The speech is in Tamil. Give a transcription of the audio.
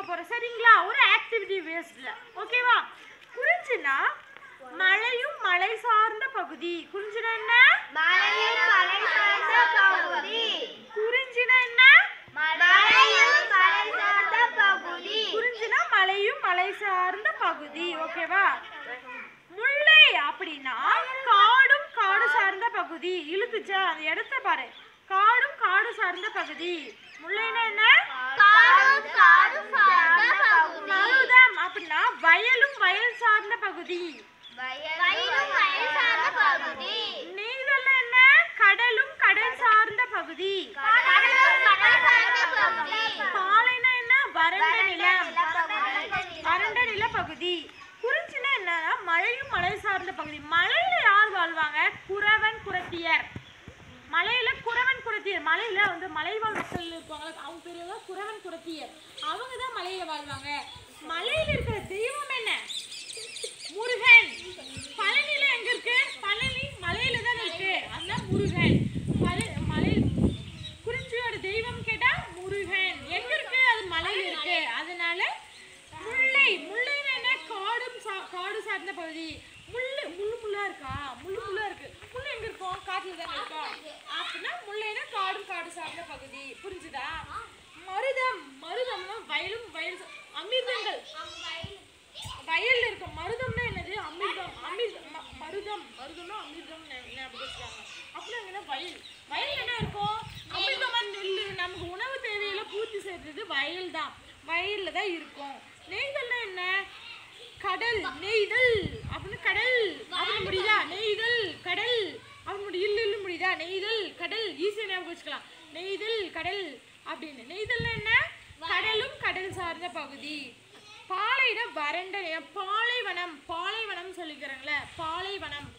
போறோம் சரிங்களா ஒரு ஆக்டிவிட்டி பேஸ்ட்ல ஓகேவா குறிஞ்சினா மலையும் மலை சார்ந்த பகுதி குறிஞ்சினா என்ன மலையும் மலை சார்ந்த பகுதி குறிஞ்சினா என்ன மலையும் மலை சார்ந்த பகுதி குறிஞ்சினா மலையும் மலை சார்ந்த பகுதி ஓகேவா முல்லை அப்படினா காடும் காடு சார்ந்த பகுதி இழுத்துச்சா அந்த இடத்தை பாரு காடும் காடு சார்ந்த பகுதி முல்லைனா என்ன காடும் காடு சார்ந்த பகுதி மருதம் அப்படினா வயலும் வயல் சார்ந்த பகுதி வயலும் வயல் சார்ந்த பகுதி நெய்தல் என்ன கடலும் கடல் சார்ந்த பகுதி கடலும் கடல் சார்ந்த பகுதி பாலைனா என்ன வறண்ட நிலம் வறண்ட நில பகுதி குறிஞ்சினா என்னன்னா மலையும் மலை சார்ந்த பகுதி மலையில யார் வாழ்வாங்க குறவன் குறத்தியர் மலையில குறவன் குறத்தியர் மலையில வந்து மலைவாழ் மக்கள் இருப்பாங்க அவங்க பேரு தான் குறவன் குறத்தியர் அவங்க தான் மலையில வாழ்வாங்க மலையில இருக்கிற தெய்வம் என்ன முருகன் பழனில எங்க இருக்கு பழனி மலையில தான் இருக்கு அதுதான் முருகன் மலை குறிஞ்சியோட தெய்வம் கேட்டா முருகன் எங்க இருக்கு அது மலையில இருக்கு அதனால முல்லை முல்லைன்னா என்ன காடு சார்ந்த பகுதி முள்ளா இருக்கா முள்ளா இருக்கு முள்ளு எங்க இருக்கும் காட்டுல தானே இருக்கும் அப்படின்னா முல்லைன்னா காடும் காடு சார்ந்த பகுதி புரிஞ்சுதா மருதம்னா வயலும் வயல் அமிர்தங்கள் வயல்ல இருக்கும் மருதம்னா என்னது மருதம்னா அமிர்தம் ஞாபகம் வச்சுக்காங்க அப்படின்னா என்ன வயல் என்ன இருக்கும் அமிர்தமா நெல்லு நமக்கு உணவு தேவையில பூர்த்தி செய்யறது வயல் தான் வயல்ல தான் இருக்கும் நெய்தல்னா என்ன கடல் நெய்தல் அப்படின்னு கடல் அப்படின்னு முடியுதா நெய்தல் கடல் அப்படின்னு இல்லு முடியுதா நெய்தல் கடல் ஈஸியா ஞாபகம் வச்சுக்கலாம் நெய்தல் கடல் அப்படின்னு நெய்தல்னா என்ன கடலும் கடல் சார்ந்த பகுதி பாலைனா வறண்ட பாலைவனம் சொல்லிக்கிறாங்களே பாலைவனம்